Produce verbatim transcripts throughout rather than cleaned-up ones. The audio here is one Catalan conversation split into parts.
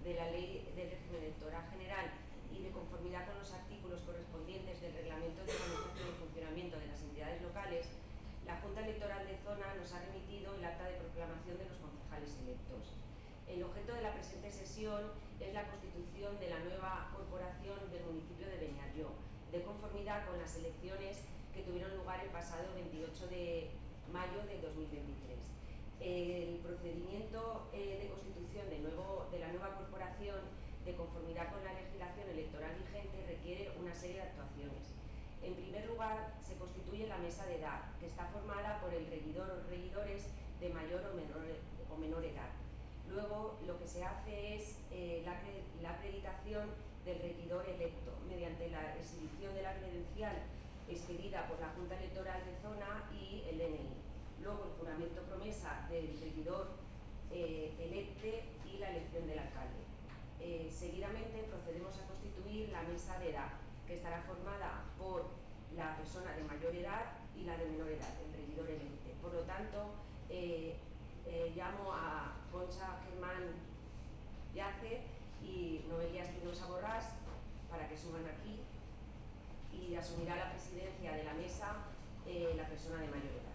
de la Ley del Régimen Electoral General y de conformidad con los artículos correspondientes del Reglamento de Organización y Funcionamiento de las Entidades Locales, la Junta Electoral de Zona nos ha remitido el acta de proclamación de los concejales electos. El objeto de la presente sesión es la constitución de la nueva corporación del municipio de Beniarjó, de conformidad con las elecciones que tuvieron lugar el pasado veintiocho de mayo de dos mil veintitrés. El procedimiento eh, de constitución de, nuevo, de la nueva corporación, de conformidad con la legislación electoral vigente, requiere una serie de actuaciones. En primer lugar, se constituye la mesa de edad, que está formada por el regidor o regidores de mayor o menor, o menor edad. Luego, lo que se hace es eh, la, la acreditación del regidor electo mediante la exhibición de la credencial expedida por la Junta Electoral de Zona y el D N I. Luego, el juramento promesa del regidor eh, electe y la elección del alcalde. Eh, seguidamente procedemos a constituir la mesa de edad, que estará formada por la persona de mayor edad y la de menor edad, el regidor electe. Por lo tanto, eh, eh, llamo a Concha Germán Yace y Noelia Espinosa Borrás para que suban aquí, y asumirá la presidencia de la mesa eh, la persona de mayor edad.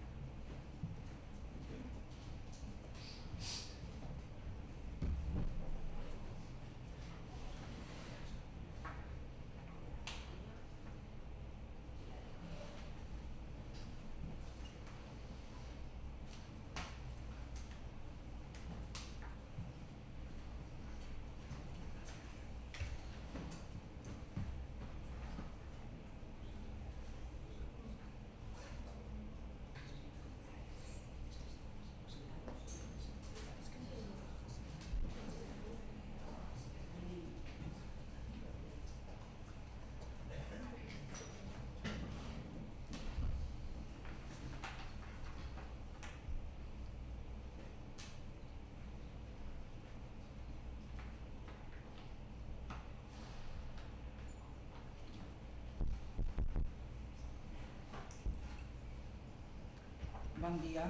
Bon dia.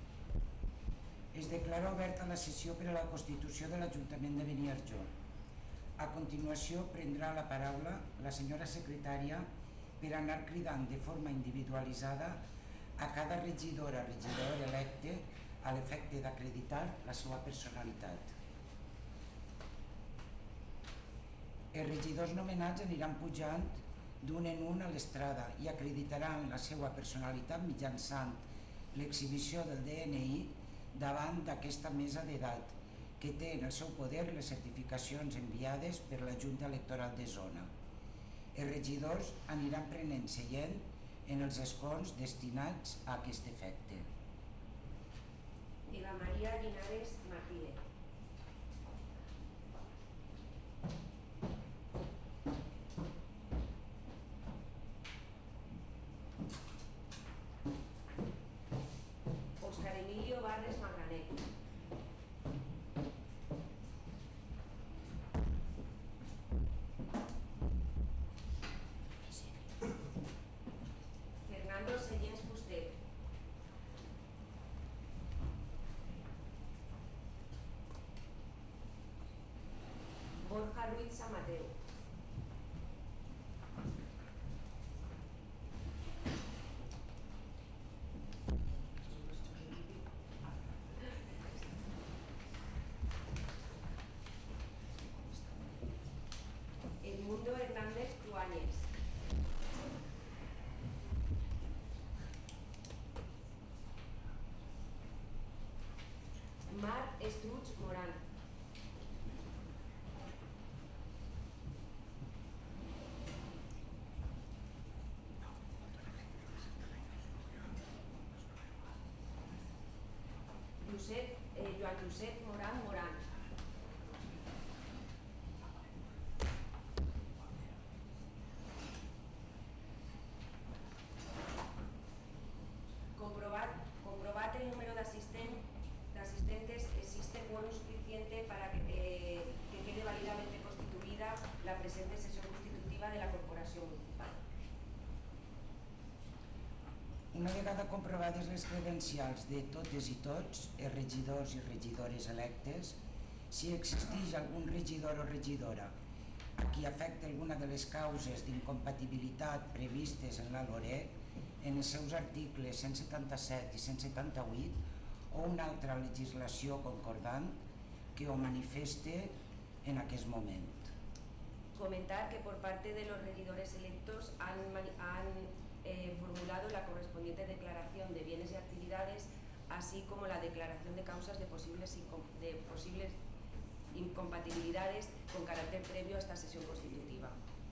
Es declara oberta la sessió per a la constitució de l'Ajuntament de Beniarjó. A continuació prendrà la paraula la senyora secretària per anar cridant de forma individualitzada a cada regidora o regidor electe a l'efecte d'acreditar la seva personalitat. Els regidors nomenats aniran pujant d'un en un a l'estrada i acreditaran la seva personalitat mitjançant l'exhibició del D N I davant d'aquesta mesa d'edat, que té en el seu poder les certificacions enviades per la Junta Electoral de Zona. Els regidors aniran prenent seient en els escons destinats a aquest efecte. Eva María Linares Martínez. Óscar Emilio Barres Magranet. Fernando Sellens Fuster. Borja Ruiz Samateu. Edmundo Hernández Tuáñez. Mar Estruch Morán. Josep, eh, Joan Josep Morán Morán. Comprovat, comprovat el número de asistentes, existe quórum suficiente para que, eh, que quede válidamente constituida la presente sesión constitutiva de la Corporación Municipal. Una vegada comprovades les credencials de totes i tots, els regidors i regidores electes, Si existeix algun regidor o regidora a qui afecta alguna de les causes d'incompatibilitat previstes en la LOREC, en els seus articles cent setanta-set i cent setanta-vuit, o una altra legislació concordant, que ho manifeste en aquest moment. Comentar que por parte de los regidores electos han, han eh, formulado la correspondiente declaración de bienes y actividades, así como la declaración de causas de posibles, de posibles incompatibilidades con carácter previo a esta sesión constitutiva.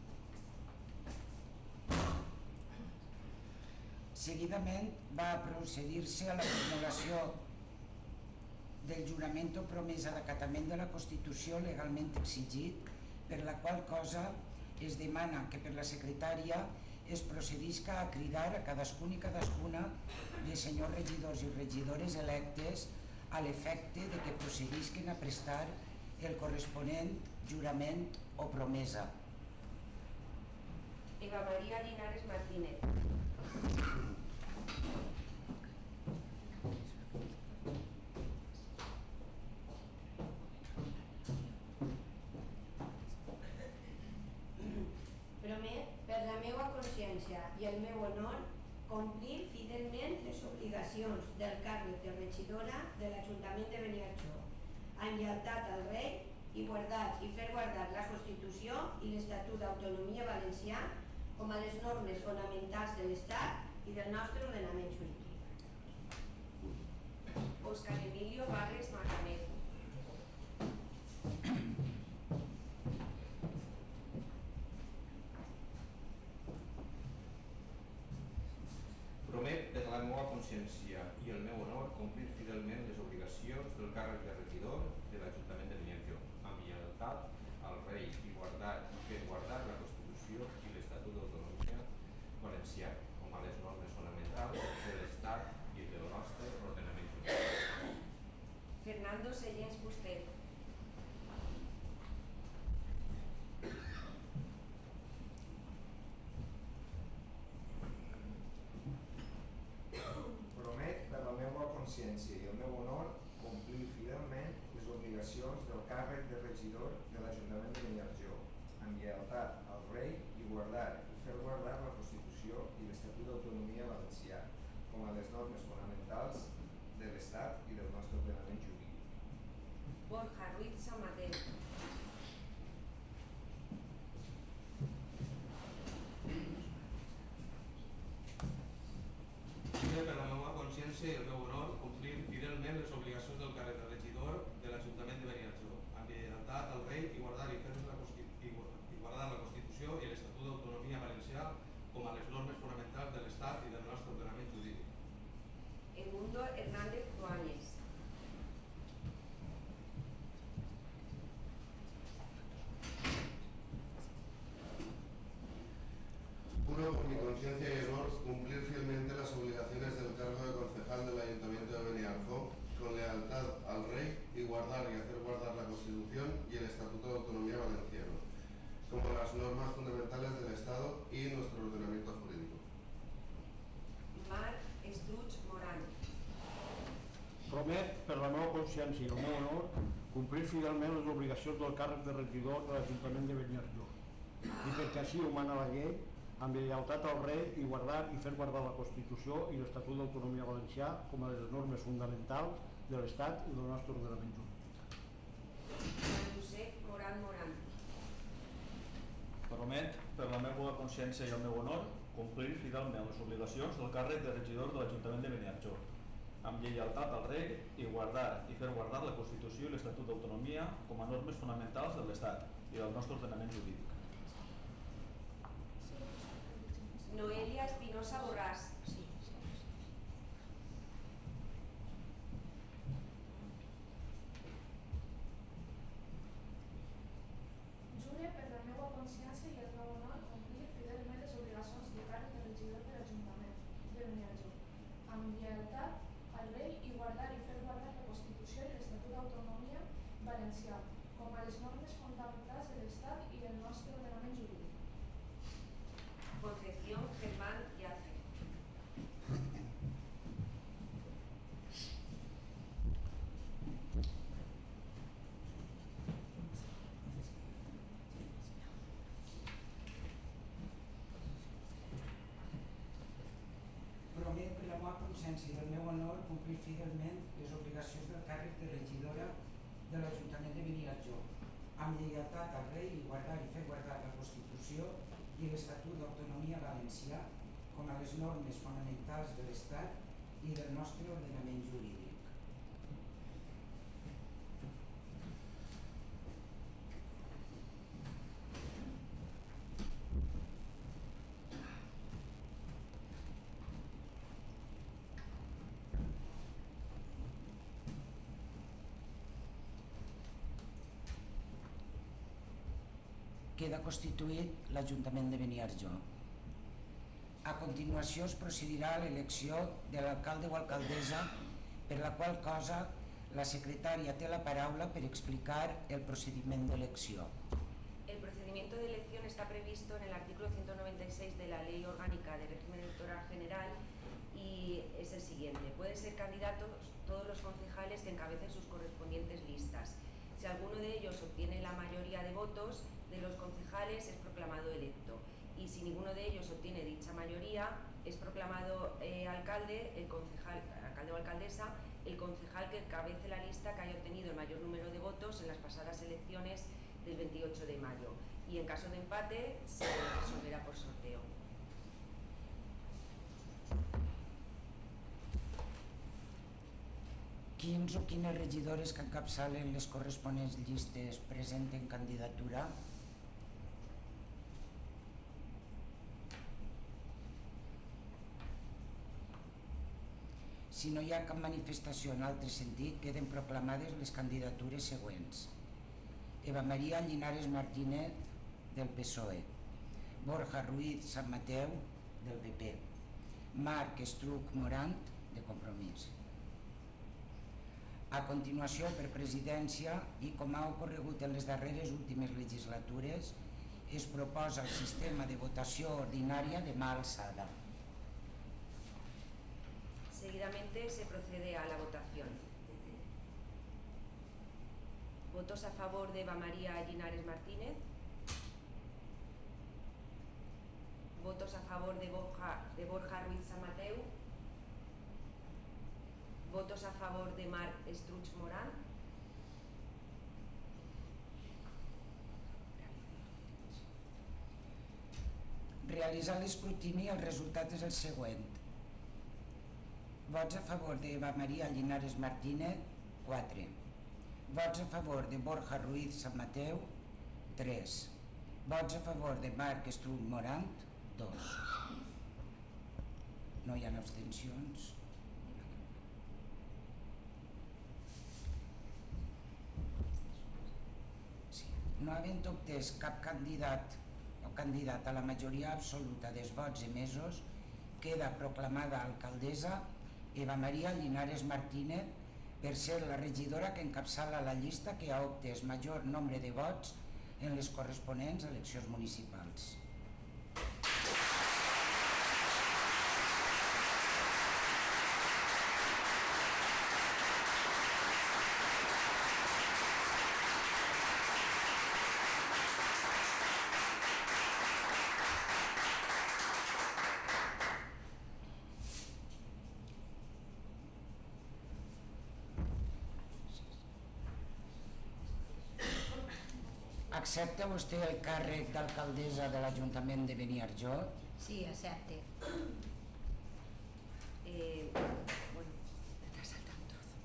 Seguidament va procedir-se a la formulació del jurament o promesa d'acatament de la Constitució legalment exigit, per la qual cosa es demana que per la secretària es procedisca a cridar a cadascun i cadascuna de senyors regidors i regidores electes a l'efecte de que procedisquen a prestar el corresponent jurament o promesa. Eva María Linares Martínez. Promet, per la meva consciència i el meu honor, complir fidelment les obligacions del càrrec de regidora de l'Ajuntament de Beniarjó, amb lleialtat al rei i guardar i fer guardar la Constitució i l'Estatut d'Autonomia Valencià com a les normes fonamentals de l'Estat i del nostre ordenament jurídic. Óscar Emilio Barres Marcanet. Promet per la meva consciència i el meu honor complir fidelment les obligacions del càrrec de regidor de l'Ajuntament de Beniarjó, amb lleialtat al rei i guardar i fer guardar la Constitució i l'Estatut d'Autonomia Valencià, com a les normes fonamentals de l'Estat i del nostre ordenament jurídic. Fernando Sellens Fuster. Promet per la meva consciència i el meu honor complir fidelment les obligacions del càrrec de regidor de l'Ajuntament de Beniarjó, amb lleialtat al rei i guardar i fer guardar la Constitució i l'Estatut d'Autonomia Valencià, com a les normes fonamentals de l'Estat i del nostre ordenament jurídic. Borja Ruiz San Mateo. Per la meva consciència i el meu honor complir fidelment les obligacions del càrrec de regidor de l'Ajuntament de Beniarjó, amb lleialtat al rei i guardar i fer la i guardar la Constitució i l'Estatut d'Autonomia Valencià com a les normes fonamentals de l'Estat i del nostre ordenament jurídic. Edmundo Hernández Duáñez. Juro por mi conciencia y honor cumplir fielmente las obligaciones del cargo de concejal del Ayuntamiento de Beniarjó con lealtad al rey y guardar y hacer guardar la Constitución y el Estatuto de Autonomía Valenciano, como las normas fundamentales del Estado y nuestro ordenamiento jurídico. Marc Estruch Morán. Promet, per la meva consciència i el meu honor, complir fidelment les obligacions del càrrec de regidor de l'Ajuntament de Beniarjó, i perquè així ho mana la llei, amb lleialtat al rei i guardar i fer guardar la Constitució i l'Estatut d'Autonomia Valencià com a les normes fonamentals de l'Estat i del nostre ordenament jurídic. Josep Moran Moran. Promet, per la meva consciència i el meu honor, complir fidelment les obligacions del càrrec de regidor de l'Ajuntament de Beniarjó, amb lleialtat al rei i guardar i fer guardar la Constitució i l'Estatut d'Autonomia com a normes fonamentals de l'Estat i del nostre ordenament jurídic. Noelia Espinosa Borràs. Jure per la meva consciència i el meu honor complir fidelment les obligacions de càrrec de regidor de l'Ajuntament de Beniarjó, amb lleialtat al rei i guardar i fer guardar la Constitució i l'Estatut d'Autonomia Valencià, com a les normes fonamentals de l'Estat i del nostre ordenament jurídic. Concepción Germán Yace. consciència i el meu honor complir fidelment les obligacions del càrrec de regidora de l'Ajuntament de Beniarjó, amb lleialtat al rei i guardar i fer guardar la Constitució i l'Estatut d'Autonomia Valencià com a les normes fonamentals de l'Estat i del nostre ordenament jurídic. Queda constituït l'Ajuntament de Beniarjó. A continuació es procedirà a l'elecció de l'alcalde o alcaldessa, per la qual cosa la secretària té la paraula per explicar el procediment d'elecció. El procedimiento de elección está previsto en el artículo ciento noventa y seis de la Ley Orgánica de Régimen Electoral General y es el siguiente. Pueden ser candidatos todos los concejales que encabecen sus correspondientes listas. Si alguno de ellos obtiene la mayoría de votos de los concejales, es proclamado electo. Y si ninguno de ellos obtiene dicha mayoría, es proclamado eh, alcalde, el concejal, alcalde o alcaldesa, el concejal que encabece la lista que haya obtenido el mayor número de votos en las pasadas elecciones del veintiocho de mayo. Y en caso de empate, se resolverá por sorteo. Quins o quines regidores que encapçalen les corresponents llistes presenten candidatura? Si no hi ha cap manifestació en altre sentit, queden proclamades les candidatures següents. Eva Maria Llinares Martínez, del P S O E. Borja Ruiz San Mateu, del P P. Marc Estruch Morant, de Compromís. A continuació, per presidència, i com ha ocorregut en les darreres últimes legislatures, es proposa el sistema de votació ordinària de mà alçada. Seguidamente se procede a la votación. ¿Votos a favor de Eva María Llinares Martínez? ¿Votos a favor de Borja, de Borja Ruiz San Mateu? ¿Votos a favor de Marc Estruch Morant? Realitzar l'escrutini, el resultat és el següent. Vots a favor d'Eva Maria Llinares Martínez, quatre. Vots a favor de Borja Ruiz San Mateu, tres. Vots a favor de Marc Estruch Morant, dos. No hi ha abstencions. No havent obtès cap candidat o candidat a la majoria absoluta dels vots emesos, queda proclamada alcaldessa Eva Maria Llinares Martínez per ser la regidora que encapçala la llista que ha obtès major nombre de vots en les corresponents eleccions municipals. Accepta vostè el càrrec d'alcaldessa de l'Ajuntament de Beniarjó? Sí, accepte. Eh, bueno, me te has saltado un trozo.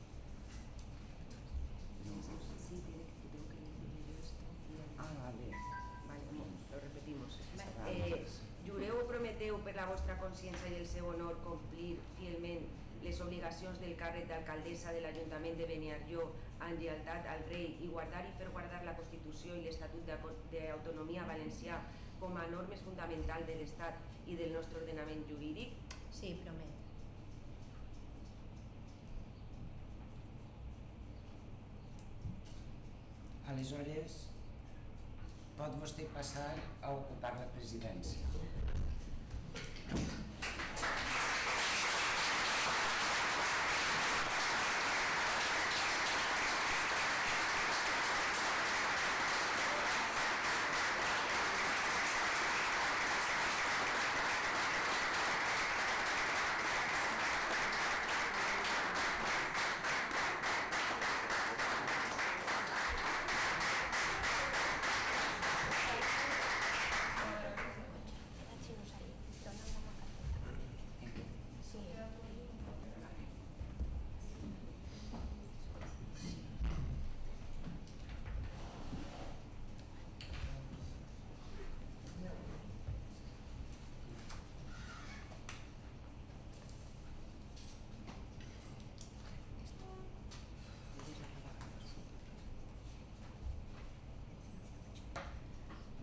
Sí, tiene que, tengo que decirle yo esto. Ah, vale. Vale, lo repetimos. Eh, jureu o prometeu per la vostra consciència i el seu honor complir fielment les obligacions del càrrec d'alcaldessa de l'Ajuntament de Beniarjó en lleialtat al rei i guardar i fer guardar la Constitució i l'Estatut d'Autonomia Valencià com a normes fonamentals de l'Estat i del nostre ordenament jurídic? Sí, promet. Aleshores, pot vostè passar a ocupar la presidència.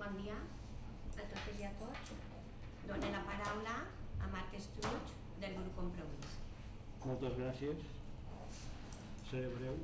bon dia a totes i a tots. Dono la paraula a Marc Estruig, del grup Compromís. Moltes gràcies. Seré breu.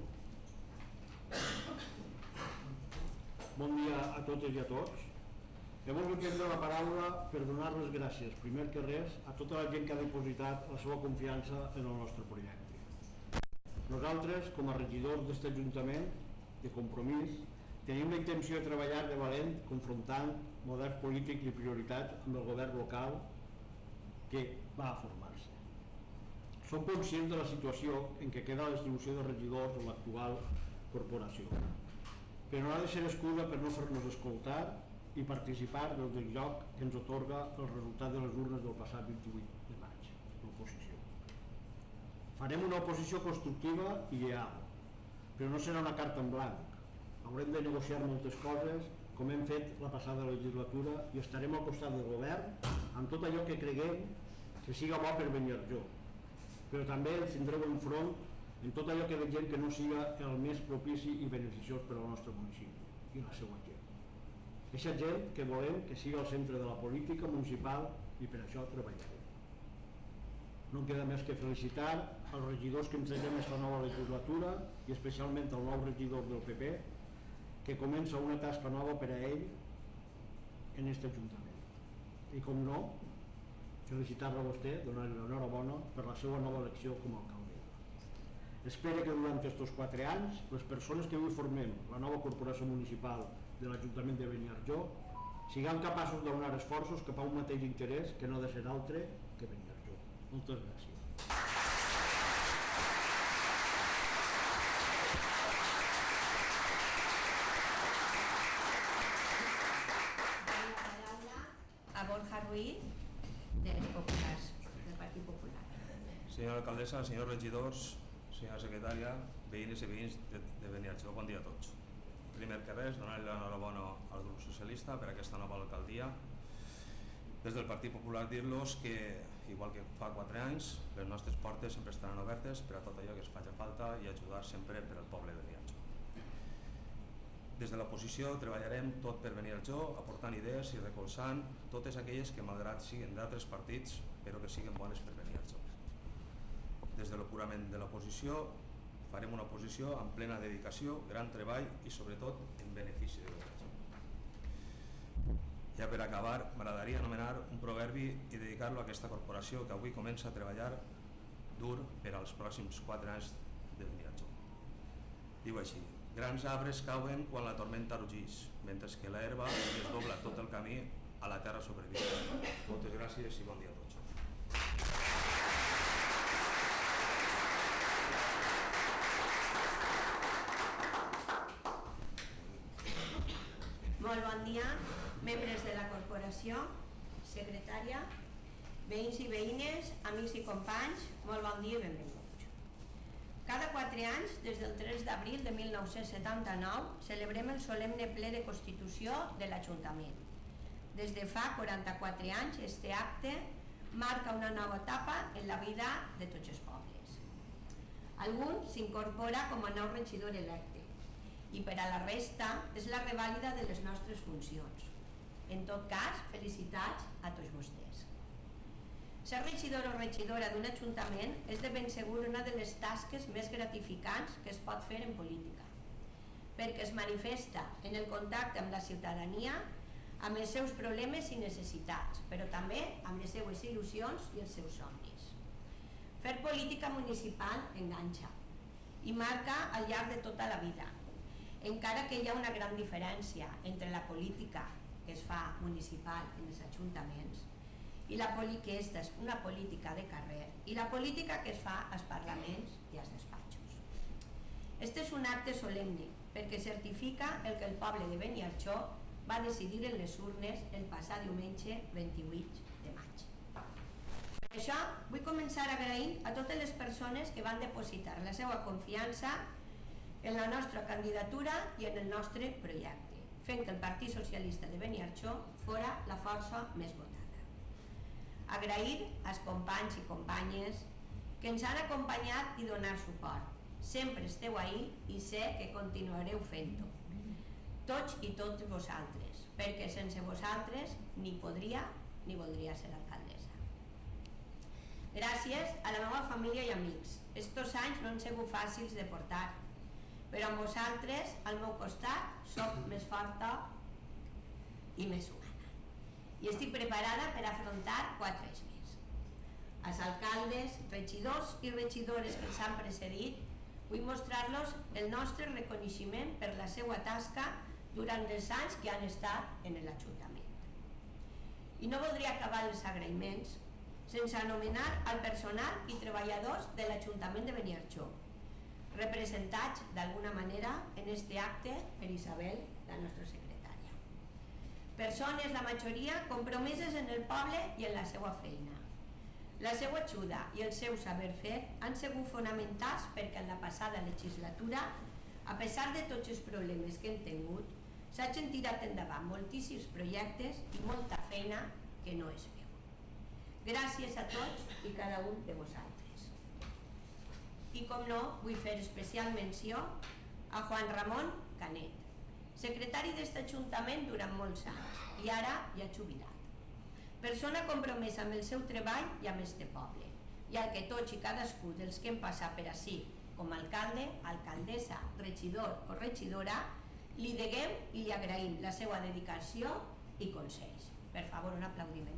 Bon dia a totes i a tots. He volgut prendre la paraula per donar les gràcies, primer que res, a tota la gent que ha depositat la seva confiança en el nostre projecte. Nosaltres, com a regidors d'aquest Ajuntament de Compromís, tenim la intenció de treballar de valent, confrontant models polítics i prioritats amb el govern local que va a formar-se. Som conscients de la situació en què queda la distribució de regidors en l'actual corporació, però no ha de ser excusa per no fer-nos escoltar i participar del joc que ens atorga el resultat de les urnes del passat vint-i-vuit de maig, l'oposició. Farem una oposició constructiva i lleal, però no serà una carta en blanc. Haurem de negociar moltes coses, com hem fet la passada legislatura, i estarem al costat del govern amb tot allò que creguem que siga bo per Beniarjó, però també ens tindreu enfront en tot allò que vegem que no siga el més propici i beneficiós per al nostre municipi i la seva gent. Eixa gent que volem que sigui al centre de la política municipal i per això treballarem. No em queda més que felicitar els regidors que entreguem aquesta nova legislatura i especialment el nou regidor del P P, que comença una tasca nova per a ell en aquest Ajuntament. I com no, felicitar-lo a vostè, donar-li l'enhorabona per la seva nova elecció com a alcaldessa. Espero que durant aquests quatre anys les persones que avui formem la nova corporació municipal de l'Ajuntament de Beniarjó siguem capaços de donar esforços cap a un mateix interès que no ha de ser altre que Beniarjó. Moltes gràcies. Borja Ruiz, de les Populars, del Partit Popular. Senyora alcaldessa, senyors regidors, senyora secretària, veïnes i veïns de, de Beniarjó, bon dia a tots. Primer que res, donar-li l'enhorabona al grup socialista per aquesta nova alcaldia. Des del Partit Popular dir-los que, igual que fa quatre anys, les nostres portes sempre estaran obertes per a tot allò que es faci falta i ajudar sempre per al poble de Beniarjó. Des de l'oposició treballarem tot per Beniarjó, aportant idees i recolzant totes aquelles que, malgrat siguin d'altres partits, però que siguin bones per Beniarjó. Des de l'apurament de l'oposició farem una oposició amb plena dedicació, gran treball i sobretot en benefici de Beniarjó. Ja per acabar, m'agradaria anomenar un proverbi i dedicar-lo a aquesta corporació que avui comença a treballar dur per als pròxims quatre anys de Beniarjó. Diu així: grans arbres cauen quan la tormenta rugix, mentre que l'herba es dobla tot el camí a la terra sobreviu. Moltes gràcies i bon dia a tots. Molt bon dia, membres de la corporació, secretària, veïns i veïnes, amics i companys, molt bon dia i benvinguts. Cada quatre anys, des del tres d'abril de mil nou-cents setanta-nou, celebrem el solemne ple de Constitució de l'Ajuntament. Des de fa quaranta-quatre anys, este acte marca una nova etapa en la vida de tots els pobles. Algun s'incorpora com a nou regidor electe i per a la resta és la revàlida de les nostres funcions. En tot cas, felicitats a tots vostès. Ser regidor o regidora d'un ajuntament és de ben segur una de les tasques més gratificants que es pot fer en política, perquè es manifesta en el contacte amb la ciutadania, amb els seus problemes i necessitats, però també amb les seues il·lusions i els seus somnis. Fer política municipal enganxa i marca al llarg de tota la vida, encara que hi ha una gran diferència entre la política que es fa municipal en els ajuntaments i la que esta és una política de carrer i la política que es fa als parlaments i als despatxos. Este és un acte solemne perquè certifica el que el poble de Beniarjó va decidir en les urnes el passat diumenge vint-i-vuit de maig. Per això vull començar agraint a totes les persones que van depositar la seva confiança en la nostra candidatura i en el nostre projecte, fent que el Partit Socialista de Beniarjó fora la força més votada. Agrair als companys i companyes que ens han acompanyat i donat suport. Sempre esteu ahí i sé que continuareu fent-ho. tots i totes vosaltres, perquè sense vosaltres ni podria ni voldria ser alcaldessa. Gràcies a la meva família i amics. Estos anys no han sigut fàcils de portar, però amb vosaltres al meu costat soc més forta i més humana. I estic preparada per afrontar quatre anys més. Als alcaldes, regidors i regidores que ens han precedit, vull mostrar-los el nostre reconeixement per la seva tasca durant els anys que han estat en l'Ajuntament. I no voldria acabar els agraïments sense anomenar el personal i treballadors de l'Ajuntament de Beniarjó, representats d'alguna manera en este acte per Isabel, la nostra secretària. Persones, la majoria, compromeses en el poble i en la seva feina. La seva ajuda i el seu saber fer han sigut fonamentals perquè en la passada legislatura, a pesar de tots els problemes que hem tingut, s'hagin tirat endavant moltíssims projectes i molta feina que no es veu. Gràcies a tots i cada un de vosaltres. I com no, vull fer especial menció a Juan Ramon Canet, secretari d'este Ajuntament durant molts anys i ara ja jubilat. Persona compromesa amb el seu treball i amb este poble, i al que tots i cadascú dels que hem passat per ací, com a alcalde, alcaldessa, regidor o regidora, li deguem i li agraïm la seva dedicació i consells. Per favor, un aplaudiment.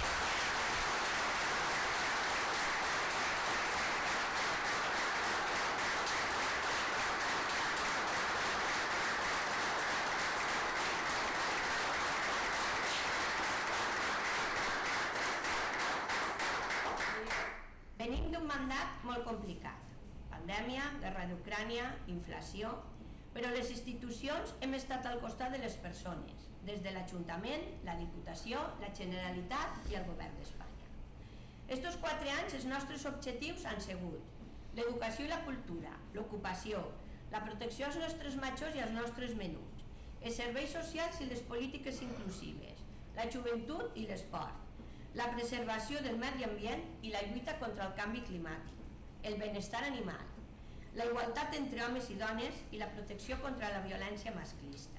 Venim d'un mandat molt complicat. Pandèmia, guerra d'Ucrània, inflació, però les institucions hem estat al costat de les persones, des de l'Ajuntament, la Diputació, la Generalitat i el Govern d'Espanya. Estos quatre anys els nostres objectius han sigut l'educació i la cultura, l'ocupació, la protecció als nostres majors i als nostres menuts, els serveis socials i les polítiques inclusives, la joventut i l'esport, la preservació del medi ambient i la lluita contra el canvi climàtic, el benestar animal, la igualtat entre homes i dones i la protecció contra la violència masclista.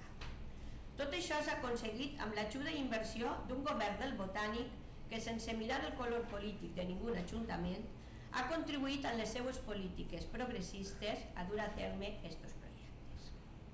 Tot això s'ha aconseguit amb l'ajuda i inversió d'un govern del Botànic que, sense mirar el color polític de ningú ajuntament, ha contribuït en les seues polítiques progressistes a dur a terme aquests projectes.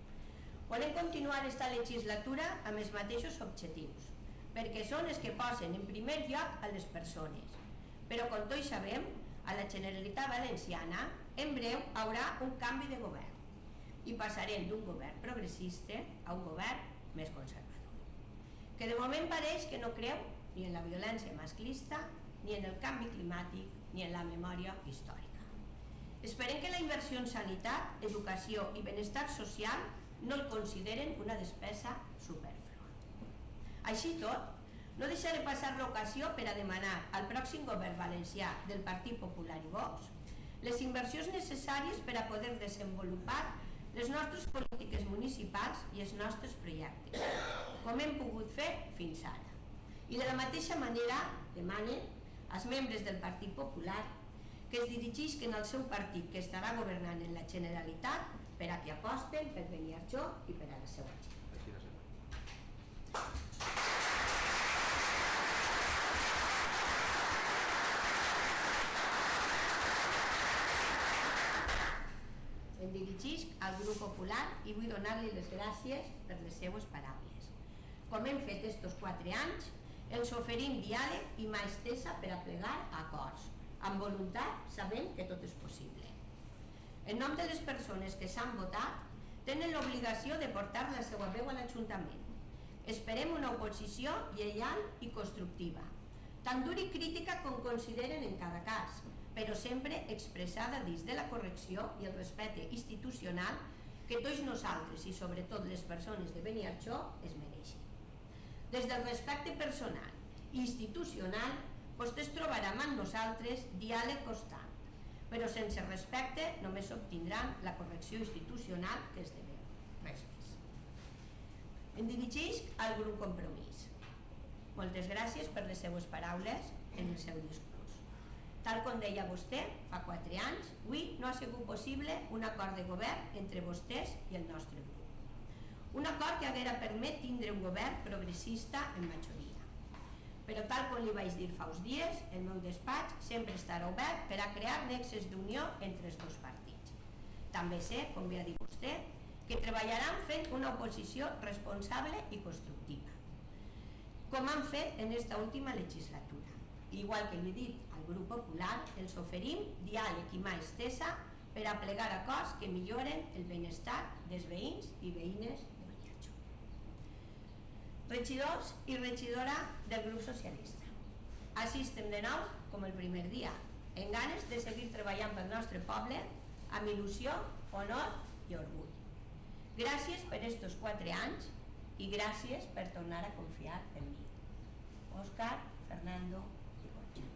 Volem continuar esta legislatura amb els mateixos objectius, perquè són els que posen en primer lloc a les persones. Però, com tots sabem, a la Generalitat Valenciana en breu haurà un canvi de govern i passarem d'un govern progressista a un govern més conservador, que de moment pareix que no creu ni en la violència masclista, ni en el canvi climàtic, ni en la memòria històrica. Esperem que la inversió en sanitat, educació i benestar social no el consideren una despesa supèrflua. Així tot, no deixaré passar l'ocasió per a demanar al pròxim govern valencià del Partit Popular i Vox les inversions necessàries per a poder desenvolupar les nostres polítiques municipals i els nostres projectes, com hem pogut fer fins ara. I de la mateixa manera demanen als membres del Partit Popular que es dirigisquen al seu partit que estarà governant en la Generalitat per a que aposten per Beniarjó i per a la seva gent. Em dirigisc al grup popular i vull donar-li les gràcies per les seues paraules. Com hem fet estos quatre anys, ens oferim diàleg i mà estesa per a plegar acords, amb voluntat, sabent que tot és possible. En nom de les persones que s'han votat, tenen l'obligació de portar la seva veu a l'Ajuntament. Esperem una oposició lleial i constructiva, tan dura i crítica com consideren en cada cas, però sempre expressada dins de la correcció i el respecte institucional que tots nosaltres i sobretot les persones de Beniarjó es mereixen. Des del respecte personal i institucional, vostès trobaran amb nosaltres diàleg constant, però sense respecte només obtindran la correcció institucional que es deveu. Res més. Em dirigisc al grup Compromís. Moltes gràcies per les seues paraules en el seu discurs. Tal com deia vostè, fa quatre anys, avui no ha sigut possible un acord de govern entre vostès i el nostre grup. Un acord que haguera permet tindre un govern progressista en majoria. Però tal com li vaig dir fa uns dies, el meu despatx sempre estarà obert per a crear nexes d'unió entre els dos partits. També sé, com ja ha dit vostè, que treballaran fent una oposició responsable i constructiva, com han fet en esta última legislatura. Igual que li he dit al grup popular, els oferim diàleg i mà estesa per a plegar acords que milloren el benestar dels veïns i veïnes de Beniarjó. Regidors i regidora del grup socialista, així estem de nou com el primer dia, en ganes de seguir treballant pel nostre poble amb il·lusió, honor i orgull. Gràcies per estos quatre anys i gràcies per tornar a confiar en mi. Òscar Fernando Igocha.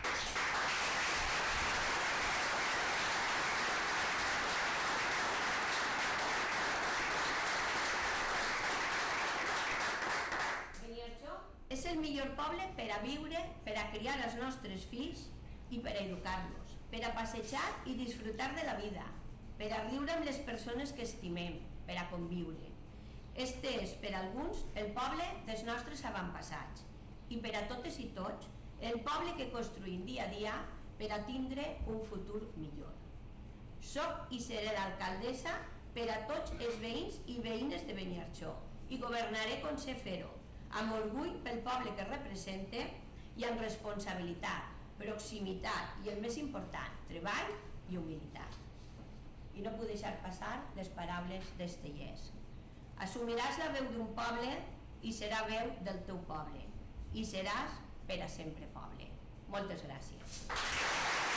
Beniarjó és el millor poble per a viure, per a criar els nostres fills i per a educar-los, per a passejar i disfrutar de la vida, per a riure amb les persones que estimem, per a conviure. Este és, per a alguns, el poble dels nostres avantpassats i per a totes i tots, el poble que construïm dia a dia per a tindre un futur millor. Soc i seré l'alcaldessa per a tots els veïns i veïnes de Beniarjó i governaré com sé fer-ho, amb orgull pel poble que represente i amb responsabilitat, proximitat i, el més important, treball i humilitat. I no puc deixar passar les paraules d'Estellers. Assumiràs la veu d'un poble i serà veu del teu poble i seràs per a sempre poble. Moltes gràcies.